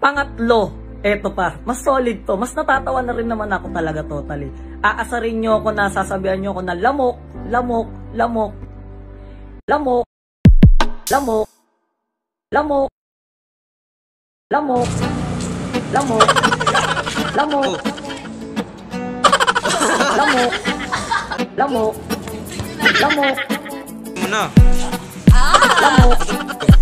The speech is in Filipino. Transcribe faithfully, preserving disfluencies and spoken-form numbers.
Pangatlo, eto pa, mas solid to. Mas natatawa na rin naman ako talaga totally. Aasarin nyo ako na, sasabihan nyo ako na lamok, lamok, lamok, lamok, lamok, lamok, lamok, lamok, lamok, lamok, lamok, lamok, Muna. lamok.